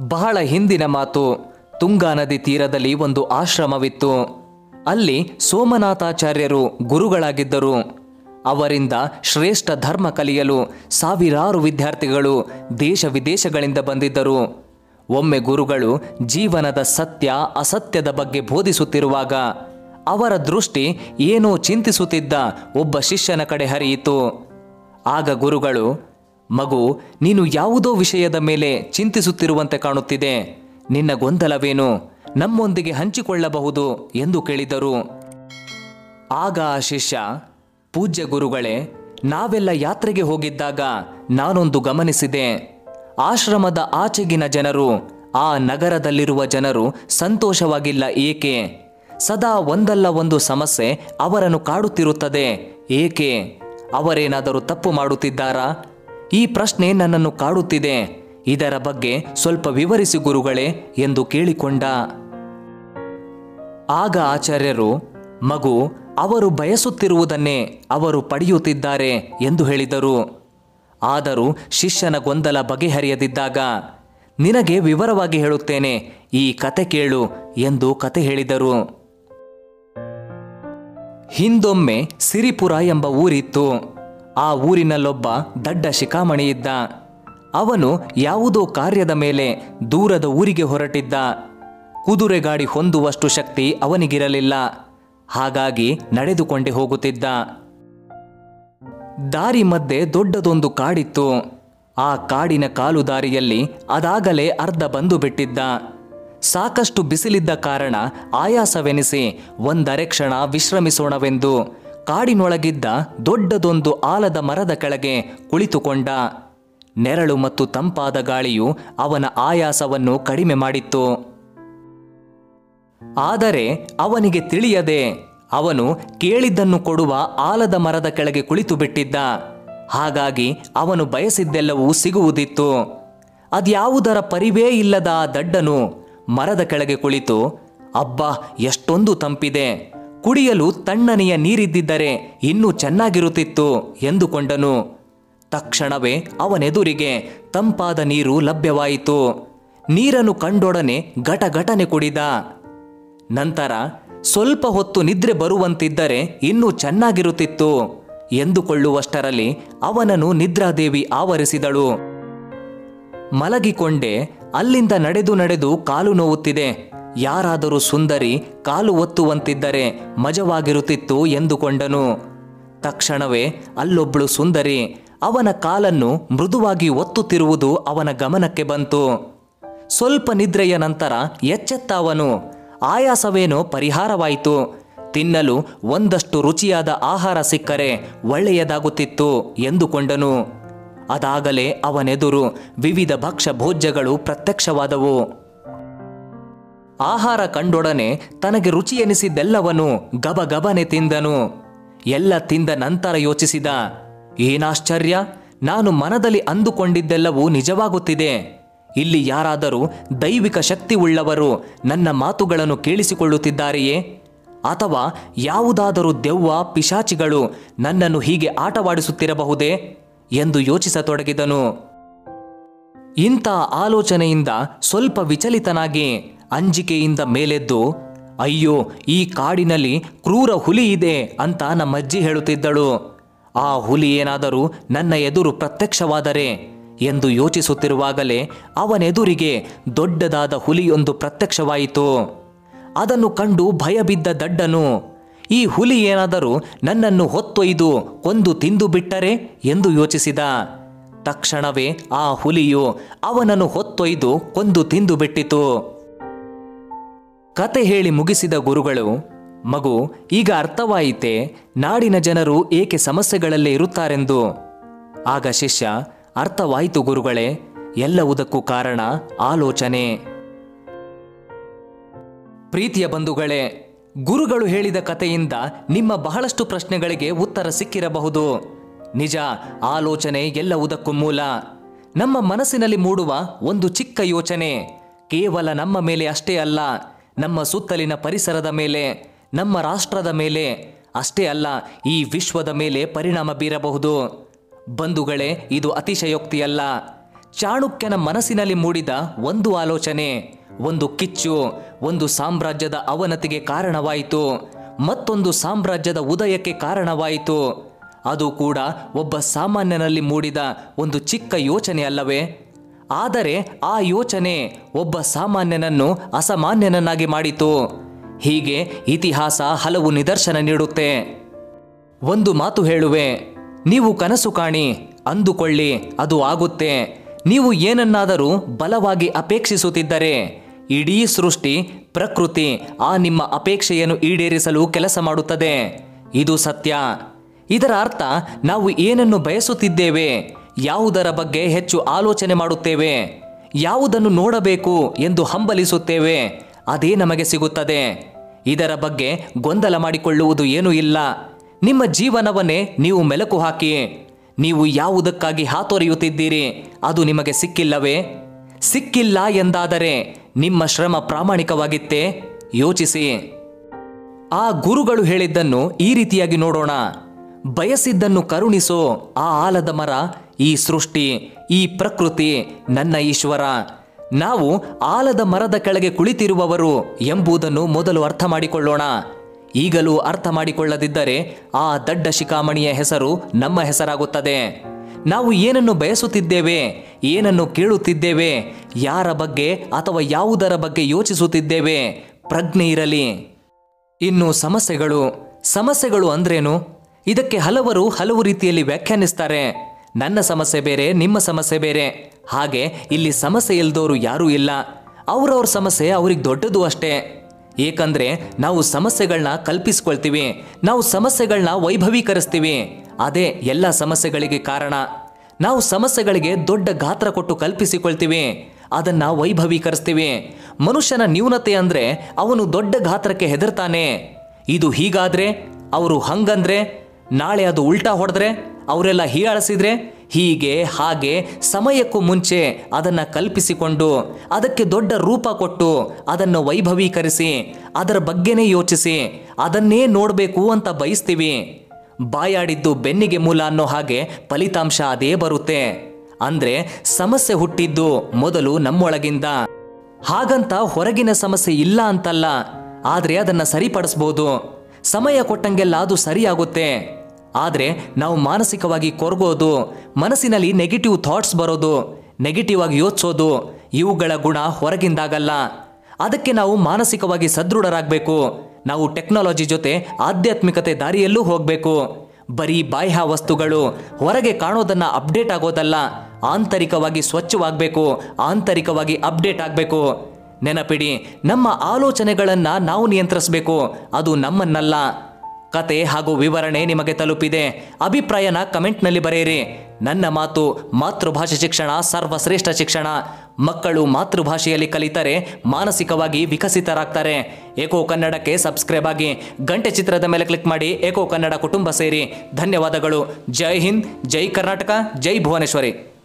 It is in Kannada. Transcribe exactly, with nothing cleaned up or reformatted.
ಬಹಳ ಹಿಂದಿನ ಮಾತು. ತುಂಗಾ ನದಿ ತೀರದಲ್ಲಿ ಒಂದು ಆಶ್ರಮವಿತ್ತು. ಅಲ್ಲಿ ಸೋಮನಾಥಾಚಾರ್ಯರು ಗುರುಗಳಾಗಿದ್ದರು. ಅವರಿಂದ ಶ್ರೇಷ್ಠ ಧರ್ಮ ಕಲಿಯಲು ಸಾವಿರಾರು ವಿದ್ಯಾರ್ಥಿಗಳು ದೇಶ ವಿದೇಶಗಳಿಂದ ಬಂದಿದ್ದರು. ಒಮ್ಮೆ ಗುರುಗಳು ಜೀವನದ ಸತ್ಯ ಅಸತ್ಯದ ಬಗ್ಗೆ ಬೋಧಿಸುತ್ತಿರುವಾಗ ಅವರ ದೃಷ್ಟಿ ಏನೋ ಚಿಂತಿಸುತ್ತಿದ್ದ ಒಬ್ಬ ಶಿಷ್ಯನ ಕಡೆ ಹರಿಯಿತು. ಆಗ ಗುರುಗಳು, ಮಗು, ನೀನು ಯಾವುದೋ ವಿಷಯದ ಮೇಲೆ ಚಿಂತಿಸುತ್ತಿರುವಂತೆ ಕಾಣುತ್ತಿದೆ. ನಿನ್ನ ಗೊಂದಲವೇನು? ನಮ್ಮೊಂದಿಗೆ ಹಂಚಿಕೊಳ್ಳಬಹುದು ಎಂದು ಕೇಳಿದರು. ಆಗ ಆ ಶಿಷ್ಯ, ಪೂಜ್ಯ ಗುರುಗಳೇ, ನಾವೆಲ್ಲ ಯಾತ್ರೆಗೆ ಹೋಗಿದ್ದಾಗ ನಾನೊಂದು ಗಮನಿಸಿದೆ. ಆಶ್ರಮದ ಆಚೆಗಿನ ಜನರು, ಆ ನಗರದಲ್ಲಿರುವ ಜನರು ಸಂತೋಷವಾಗಿಲ್ಲ ಏಕೆ? ಸದಾ ಒಂದಲ್ಲ ಒಂದು ಸಮಸ್ಯೆ ಅವರನ್ನು ಕಾಡುತ್ತಿರುತ್ತದೆ ಏಕೆ? ಅವರೇನಾದರೂ ತಪ್ಪು ಮಾಡುತ್ತಿದ್ದಾರಾ? ಈ ಪ್ರಶ್ನೆ ನನ್ನನ್ನು ಕಾಡುತ್ತಿದೆ. ಇದರ ಬಗ್ಗೆ ಸ್ವಲ್ಪ ವಿವರಿಸಿ ಗುರುಗಳೇ ಎಂದು ಕೇಳಿಕೊಂಡ. ಆಗ ಆಚಾರ್ಯರು, ಮಗು, ಅವರು ಬಯಸುತ್ತಿರುವುದನ್ನೇ ಅವರು ಪಡೆಯುತ್ತಿದ್ದಾರೆ ಎಂದು ಹೇಳಿದರು. ಆದರೂ ಶಿಷ್ಯನ ಗೊಂದಲ ಬಗೆಹರಿಯದಿದ್ದಾಗ, ನಿನಗೆ ವಿವರವಾಗಿ ಹೇಳುತ್ತೇನೆ, ಈ ಕತೆ ಕೇಳು ಎಂದು ಕತೆ ಹೇಳಿದರು. ಹಿಂದೊಮ್ಮೆ ಸಿರಿಪುರ ಎಂಬ ಊರಿತ್ತು. ಆ ಊರಿನಲ್ಲೊಬ್ಬ ದಡ್ಡ ಶಿಖಾಮಣಿ ಇದ್ದ. ಅವನು ಯಾವುದೋ ಕಾರ್ಯದ ಮೇಲೆ ದೂರದ ಊರಿಗೆ ಹೊರಟಿದ್ದ. ಕುದುರೆ ಗಾಡಿ ಹೊಂದುವಷ್ಟು ಶಕ್ತಿ ಅವನಿಗಿರಲಿಲ್ಲ. ಹಾಗಾಗಿ ನಡೆದುಕೊಂಡೇ ಹೋಗುತ್ತಿದ್ದ. ದಾರಿ ಮಧ್ಯೆ ದೊಡ್ಡದೊಂದು ಕಾಡಿತ್ತು. ಆ ಕಾಡಿನ ಕಾಲು ದಾರಿಯಲ್ಲಿ ಅದಾಗಲೇ ಅರ್ಧ ಬಂದು ಬಿಟ್ಟಿದ್ದ. ಸಾಕಷ್ಟು ಬಿಸಿಲಿದ್ದ ಕಾರಣ ಆಯಾಸವೆನಿಸಿ ಒಂದರೆ ಕ್ಷಣ ವಿಶ್ರಮಿಸೋಣವೆಂದು ಕಾಡಿನೊಳಗಿದ್ದ ದೊಡ್ಡದೊಂದು ಆಲದ ಮರದ ಕೆಳಗೆ ಕುಳಿತುಕೊಂಡ. ನೆರಳು ಮತ್ತು ತಂಪಾದ ಗಾಳಿಯು ಅವನ ಆಯಾಸವನ್ನು ಕಡಿಮೆ ಮಾಡಿತ್ತು. ಆದರೆ ಅವನಿಗೆ ತಿಳಿಯದೆ ಅವನು ಕೇಳಿದ್ದನ್ನು ಕೊಡುವ ಆಲದ ಮರದ ಕೆಳಗೆ ಕುಳಿತು ಬಿಟ್ಟಿದ್ದ. ಹಾಗಾಗಿ ಅವನು ಬಯಸಿದ್ದೆಲ್ಲವೂ ಸಿಗುವುದಿತ್ತು. ಅದ್ಯಾವುದರ ಪರಿವೇ ಇಲ್ಲದ ಆ ದಡ್ಡನು ಮರದ ಕೆಳಗೆ ಕುಳಿತು, ಅಬ್ಬಾ, ಎಷ್ಟೊಂದು ತಂಪಿದೆ, ಕುಡಿಯಲು ತಣ್ಣನೆಯ ನೀರಿದ್ದಿದ್ದರೆ ಇನ್ನೂ ಚೆನ್ನಾಗಿರುತ್ತಿತ್ತು ಎಂದುಕೊಂಡನು. ತಕ್ಷಣವೇ ಅವನೆದುರಿಗೆ ತಂಪಾದ ನೀರು ಲಭ್ಯವಾಯಿತು. ನೀರನ್ನು ಕಂಡೊಡನೆ ಘಟಘಟನೆ ಕುಡಿದ. ನಂತರ ಸ್ವಲ್ಪ ಹೊತ್ತು ನಿದ್ರೆ ಬರುವಂತಿದ್ದರೆ ಇನ್ನೂ ಚೆನ್ನಾಗಿರುತ್ತಿತ್ತು ಎಂದುಕೊಳ್ಳುವಷ್ಟರಲ್ಲಿ ಅವನನ್ನು ನಿದ್ರಾದೇವಿ ಆವರಿಸಿದಳು. ಮಲಗಿಕೊಂಡೆ ಅಲ್ಲಿಂದ ನಡೆದು ನಡೆದು ಕಾಲು ನೋವುತ್ತಿದೆ, ಯಾರಾದರೂ ಸುಂದರಿ ಕಾಲು ಒತ್ತುವಂತಿದ್ದರೆ ಮಜವಾಗಿರುತ್ತಿತ್ತು ಎಂದುಕೊಂಡನು. ತಕ್ಷಣವೇ ಅಲ್ಲೊಬ್ಬಳು ಸುಂದರಿ ಅವನ ಕಾಲನ್ನು ಮೃದುವಾಗಿ ಒತ್ತುತ್ತಿರುವುದು ಅವನ ಗಮನಕ್ಕೆ ಬಂತು. ಸ್ವಲ್ಪ ನಿದ್ರೆಯ ನಂತರ ಎಚ್ಚೆತ್ತ ಅವನು, ಆಯಾಸವೇನೋ ಪರಿಹಾರವಾಯಿತು. ತಿನ್ನಲು ಒಂದಷ್ಟು ರುಚಿಯಾದ ಆಹಾರ ಸಿಕ್ಕರೆ ಒಳ್ಳೆಯದಾಗುತ್ತಿತ್ತು ಎಂದುಕೊಂಡನು. ಅದಾಗಲೇ ಅವನೆದುರು ವಿವಿಧ ಭಕ್ಷ್ಯ ಭೋಜ್ಯಗಳು ಪ್ರತ್ಯಕ್ಷವಾದವು. ಆಹಾರ ಕಂಡೊಡನೆ ತನಗೆ ರುಚಿ ಎನಿಸಿದ್ದೆಲ್ಲವನು ಗಬಗಬನೆ ತಿಂದನು. ಎಲ್ಲ ತಿಂದ ನಂತರ ಯೋಚಿಸಿದ, ಏನಾಶ್ಚರ್ಯ, ನಾನು ಮನದಲ್ಲಿ ಅಂದುಕೊಂಡಿದ್ದೆಲ್ಲವೂ ನಿಜವಾಗುತ್ತಿದೆ. ಇಲ್ಲಿ ಯಾರಾದರೂ ದೈವಿಕ ಶಕ್ತಿ ಉಳ್ಳವರು ನನ್ನ ಮಾತುಗಳನ್ನು ಕೇಳಿಸಿಕೊಳ್ಳುತ್ತಿದ್ದಾರೆಯೇ? ಅಥವಾ ಯಾವುದಾದರೂ ದೆವ್ವ ಪಿಶಾಚಿಗಳು ನನ್ನನ್ನು ಹೀಗೆ ಆಟವಾಡಿಸುತ್ತಿರಬಹುದೇ ಎಂದು ಯೋಚಿಸತೊಡಗಿದನು. ಇಂಥ ಆಲೋಚನೆಯಿಂದ ಸ್ವಲ್ಪ ವಿಚಲಿತನಾಗಿ ಅಂಜಿಕೆಯಿಂದ ಮೇಲೆದ್ದು, ಅಯ್ಯೋ, ಈ ಕಾಡಿನಲ್ಲಿ ಕ್ರೂರ ಹುಲಿ ಇದೆ ಅಂತ ನಮ್ಮಜ್ಜಿ ಹೇಳುತ್ತಿದ್ದಳು. ಆ ಹುಲಿ ಏನಾದರೂ ನನ್ನ ಎದುರು ಪ್ರತ್ಯಕ್ಷವಾದರೆ ಎಂದು ಯೋಚಿಸುತ್ತಿರುವಾಗಲೇ ಅವನೆದುರಿಗೆ ದೊಡ್ಡದಾದ ಹುಲಿಯೊಂದು ಪ್ರತ್ಯಕ್ಷವಾಯಿತು. ಅದನ್ನು ಕಂಡು ಭಯಬಿದ್ದ ದಡ್ಡನು, ಈ ಹುಲಿ ಏನಾದರೂ ನನ್ನನ್ನು ಹೊತ್ತೊಯ್ದು ಕೊಂದು ತಿಂದು ಬಿಟ್ಟರೆ ಎಂದು ಯೋಚಿಸಿದ. ತಕ್ಷಣವೇ ಆ ಹುಲಿಯು ಅವನನ್ನು ಹೊತ್ತೊಯ್ದು ಕೊಂದು ತಿಂದು ಬಿಟ್ಟಿತು. ಕತೆ ಹೇಳಿ ಮುಗಿಸಿದ ಗುರುಗಳು, ಮಗು, ಈಗ ಅರ್ಥವಾಯಿತೆ ನಾಡಿನ ಜನರು ಏಕೆ ಸಮಸ್ಯೆಗಳಲ್ಲೇ ಇರುತ್ತಾರೆಂದು. ಆಗ ಶಿಷ್ಯ, ಅರ್ಥವಾಯಿತು ಗುರುಗಳೇ, ಎಲ್ಲವುದಕ್ಕೂ ಕಾರಣ ಆಲೋಚನೆ. ಪ್ರೀತಿಯ ಬಂಧುಗಳೇ, ಗುರುಗಳು ಹೇಳಿದ ಕಥೆಯಿಂದ ನಿಮ್ಮ ಬಹಳಷ್ಟು ಪ್ರಶ್ನೆಗಳಿಗೆ ಉತ್ತರ ಸಿಕ್ಕಿರಬಹುದು. ನಿಜ, ಆಲೋಚನೆ ಎಲ್ಲವುದಕ್ಕೂ ಮೂಲ. ನಮ್ಮ ಮನಸ್ಸಿನಲ್ಲಿ ಮೂಡುವ ಒಂದು ಚಿಕ್ಕ ಯೋಚನೆ ಕೇವಲ ನಮ್ಮ ಮೇಲೆ ಅಷ್ಟೇ ಅಲ್ಲ, ನಮ್ಮ ಸುತ್ತಲಿನ ಪರಿಸರದ ಮೇಲೆ, ನಮ್ಮ ರಾಷ್ಟ್ರದ ಮೇಲೆ ಅಷ್ಟೇ ಅಲ್ಲ, ಈ ವಿಶ್ವದ ಮೇಲೆ ಪರಿಣಾಮ ಬೀರಬಹುದು. ಬಂಧುಗಳೇ, ಇದು ಅತಿಶಯೋಕ್ತಿಯಲ್ಲ. ಚಾಣಕ್ಯನ ಮನಸ್ಸಿನಲ್ಲಿ ಮೂಡಿದ ಒಂದು ಆಲೋಚನೆ, ಒಂದು ಕಿಚ್ಚು, ಒಂದು ಸಾಮ್ರಾಜ್ಯದ ಅವನತಿಗೆ ಕಾರಣವಾಯಿತು, ಮತ್ತೊಂದು ಸಾಮ್ರಾಜ್ಯದ ಉದಯಕ್ಕೆ ಕಾರಣವಾಯಿತು. ಅದು ಕೂಡ ಒಬ್ಬ ಸಾಮಾನ್ಯನಲ್ಲಿ ಮೂಡಿದ ಒಂದು ಚಿಕ್ಕ ಯೋಚನೆ ಅಲ್ಲವೇ? ಆದರೆ ಆ ಯೋಚನೆ ಒಬ್ಬ ಸಾಮಾನ್ಯನನ್ನು ಅಸಾಮಾನ್ಯನನ್ನಾಗಿ ಮಾಡಿತು. ಹೀಗೆ ಇತಿಹಾಸ ಹಲವು ನಿದರ್ಶನ ನೀಡುತ್ತೆ. ಒಂದು ಮಾತು ಹೇಳುವೆ, ನೀವು ಕನಸು ಕಾಣಿ, ಅಂದುಕೊಳ್ಳಿ, ಅದು ಆಗುತ್ತೆ. ನೀವು ಏನನ್ನಾದರೂ ಬಲವಾಗಿ ಅಪೇಕ್ಷಿಸುತ್ತಿದ್ದರೆ ಇಡೀ ಸೃಷ್ಟಿ, ಪ್ರಕೃತಿ ಆ ನಿಮ್ಮ ಅಪೇಕ್ಷೆಯನ್ನು ಈಡೇರಿಸಲು ಕೆಲಸ ಮಾಡುತ್ತದೆ. ಇದು ಸತ್ಯ. ಇದರ ಅರ್ಥ ನಾವು ಏನನ್ನು ಬಯಸುತ್ತಿದ್ದೇವೆ, ಯಾವುದರ ಬಗ್ಗೆ ಹೆಚ್ಚು ಆಲೋಚನೆ ಮಾಡುತ್ತೇವೆ, ಯಾವುದನ್ನು ನೋಡಬೇಕು ಎಂದು ಹಂಬಲಿಸುತ್ತೇವೆ, ಅದೇ ನಮಗೆ ಸಿಗುತ್ತದೆ. ಇದರ ಬಗ್ಗೆ ಗೊಂದಲ ಮಾಡಿಕೊಳ್ಳುವುದು ಏನೂ ಇಲ್ಲ. ನಿಮ್ಮ ಜೀವನವನ್ನೇ ನೀವು ಮೆಲುಕು ಹಾಕಿ. ನೀವು ಯಾವುದಕ್ಕಾಗಿ ಹಾತೊರೆಯುತ್ತಿದ್ದೀರಿ ಅದು ನಿಮಗೆ ಸಿಕ್ಕಿಲ್ಲವೇ? ಸಿಕ್ಕಿಲ್ಲ ಎಂದಾದರೆ ನಿಮ್ಮ ಶ್ರಮ ಪ್ರಾಮಾಣಿಕವಾಗಿತ್ತೇ? ಯೋಚಿಸಿ. ಆ ಗುರುಗಳು ಹೇಳಿದ್ದನ್ನು ಈ ರೀತಿಯಾಗಿ ನೋಡೋಣ. ಬಯಸಿದ್ದನ್ನು ಕರುಣಿಸೋ ಆ ಆಲದ ಮರ, ಈ ಸೃಷ್ಟಿ, ಈ ಪ್ರಕೃತಿ ನನ್ನ ಈಶ್ವರ. ನಾವು ಆಲದ ಮರದ ಕೆಳಗೆ ಕುಳಿತಿರುವವರು ಎಂಬುದನ್ನು ಮೊದಲು ಅರ್ಥ ಮಾಡಿಕೊಳ್ಳೋಣ. ಈಗಲೂ ಅರ್ಥ ಮಾಡಿಕೊಳ್ಳದಿದ್ದರೆ ಆ ದಡ್ಡ ಶಿಖಾಮಣಿಯ ಹೆಸರು ನಮ್ಮ ಹೆಸರಾಗುತ್ತದೆ. ನಾವು ಏನನ್ನು ಬಯಸುತ್ತಿದ್ದೇವೆ, ಏನನ್ನು ಕೇಳುತ್ತಿದ್ದೇವೆ, ಯಾರ ಬಗ್ಗೆ ಅಥವಾ ಯಾವುದರ ಬಗ್ಗೆ ಯೋಚಿಸುತ್ತಿದ್ದೇವೆ, ಪ್ರಜ್ಞೆ ಇರಲಿ. ಇನ್ನು ಸಮಸ್ಯೆಗಳು ಸಮಸ್ಯೆಗಳು ಅಂದ್ರೇನು? ಇದಕ್ಕೆ ಹಲವರು ಹಲವು ರೀತಿಯಲ್ಲಿ ವ್ಯಾಖ್ಯಾನಿಸ್ತಾರೆ. ನನ್ನ ಸಮಸ್ಯೆ ಬೇರೆ, ನಿಮ್ಮ ಸಮಸ್ಯೆ ಬೇರೆ. ಹಾಗೆ ಇಲ್ಲಿ ಸಮಸ್ಯೆ ಇಲ್ದೋರು ಯಾರೂ ಇಲ್ಲ. ಅವ್ರವ್ರ ಸಮಸ್ಯೆ ಅವ್ರಿಗೆ ದೊಡ್ಡದು ಅಷ್ಟೇ. ಏಕೆಂದರೆ ನಾವು ಸಮಸ್ಯೆಗಳನ್ನ ಕಲ್ಪಿಸ್ಕೊಳ್ತೀವಿ, ನಾವು ಸಮಸ್ಯೆಗಳನ್ನ ವೈಭವೀಕರಿಸ್ತೀವಿ. ಅದೇ ಎಲ್ಲ ಸಮಸ್ಯೆಗಳಿಗೆ ಕಾರಣ. ನಾವು ಸಮಸ್ಯೆಗಳಿಗೆ ದೊಡ್ಡ ಗಾತ್ರ ಕೊಟ್ಟು ಕಲ್ಪಿಸಿಕೊಳ್ತೀವಿ, ಅದನ್ನ ವೈಭವೀಕರಿಸ್ತೀವಿ. ಮನುಷ್ಯನ ನ್ಯೂನತೆ ಅಂದರೆ ಅವನು ದೊಡ್ಡ ಗಾತ್ರಕ್ಕೆ ಹೆದರ್ತಾನೆ. ಇದು ಹೀಗಾದ್ರೆ, ಅವರು ಹಂಗಂದ್ರೆ, ನಾಳೆ ಅದು ಉಲ್ಟಾ ಹೊಡೆದ್ರೆ, ಅವರೆಲ್ಲ ಹೀಯಾಳಿಸಿದ್ರೆ, ಹೀಗೆ ಹಾಗೆ ಸಮಯಕ್ಕೂ ಮುಂಚೆ ಅದನ್ನು ಕಲ್ಪಿಸಿಕೊಂಡು ಅದಕ್ಕೆ ದೊಡ್ಡ ರೂಪ ಕೊಟ್ಟು ಅದನ್ನು ವೈಭವೀಕರಿಸಿ ಅದರ ಬಗ್ಗೆನೇ ಯೋಚಿಸಿ ಅದನ್ನೇ ನೋಡಬೇಕು ಅಂತ ಬಯಸ್ತೀವಿ. ಬಾಯಾಡಿದ್ದು ಬೆನ್ನಿಗೆ ಮೂಲ ಅನ್ನೋ ಹಾಗೆ ಫಲಿತಾಂಶ ಅದೇ ಬರುತ್ತೆ. ಅಂದರೆ ಸಮಸ್ಯೆ ಹುಟ್ಟಿದ್ದು ಮೊದಲು ನಮ್ಮೊಳಗಿಂದ. ಹಾಗಂತ ಹೊರಗಿನ ಸಮಸ್ಯೆ ಇಲ್ಲ ಅಂತಲ್ಲ, ಆದರೆ ಅದನ್ನು ಸರಿಪಡಿಸ್ಬೋದು. ಸಮಯ ಕೊಟ್ಟಂಗೆಲ್ಲ ಅದು ಸರಿಯಾಗುತ್ತೆ. ಆದರೆ ನಾವು ಮಾನಸಿಕವಾಗಿ ಕೊರಗೋದು, ಮನಸ್ಸಿನಲ್ಲಿ ನೆಗೆಟಿವ್ ಥಾಟ್ಸ್ ಬರೋದು, ನೆಗೆಟಿವ್ ಆಗಿ ಯೋಚಿಸೋದು, ಇವುಗಳ ಗುಣ ಹೊರಗಿಂದಾಗಲ್ಲ. ಅದಕ್ಕೆ ನಾವು ಮಾನಸಿಕವಾಗಿ ಸದೃಢರಾಗಬೇಕು. ನಾವು ಟೆಕ್ನಾಲಜಿ ಜೊತೆ ಆಧ್ಯಾತ್ಮಿಕತೆ ದಾರಿಯಲ್ಲೂ ಹೋಗಬೇಕು. ಬರೀ ಬಾಹ್ಯ ವಸ್ತುಗಳು ಹೊರಗೆ ಕಾಣೋದನ್ನು ಅಪ್ಡೇಟ್ ಆಗೋದಲ್ಲ, ಆಂತರಿಕವಾಗಿ ಸ್ವಚ್ಛವಾಗಬೇಕು, ಆಂತರಿಕವಾಗಿ ಅಪ್ಡೇಟ್ ಆಗಬೇಕು. ನೆನಪಿಡಿ, ನಮ್ಮ ಆಲೋಚನೆಗಳನ್ನು ನಾವು ನಿಯಂತ್ರಿಸಬೇಕು, ಅದು ನಮ್ಮನ್ನಲ್ಲ. ಕತೆ ಹಾಗೂ ವಿವರಣೆ ನಿಮಗೆ ತಲುಪಿದೆ. ಅಭಿಪ್ರಾಯನ ಕಮೆಂಟ್ನಲ್ಲಿ ಬರೆಯಿರಿ. ನನ್ನ ಮಾತು ಮಾತೃಭಾಷೆ ಶಿಕ್ಷಣ ಸರ್ವಶ್ರೇಷ್ಠ ಶಿಕ್ಷಣ. ಮಕ್ಕಳು ಮಾತೃಭಾಷೆಯಲ್ಲಿ ಕಲಿತರೆ ಮಾನಸಿಕವಾಗಿ ವಿಕಸಿತರಾಗ್ತಾರೆ. ಏಕೋ ಕನ್ನಡಕ್ಕೆ ಸಬ್ಸ್ಕ್ರೈಬ್ ಆಗಿ, ಗಂಟೆ ಚಿತ್ರದ ಮೇಲೆ ಕ್ಲಿಕ್ ಮಾಡಿ ಏಕೋ ಕನ್ನಡ ಕುಟುಂಬ ಸೇರಿ. ಧನ್ಯವಾದಗಳು. ಜೈ ಹಿಂದ್, ಜೈ ಕರ್ನಾಟಕ, ಜೈ ಭುವನೇಶ್ವರಿ.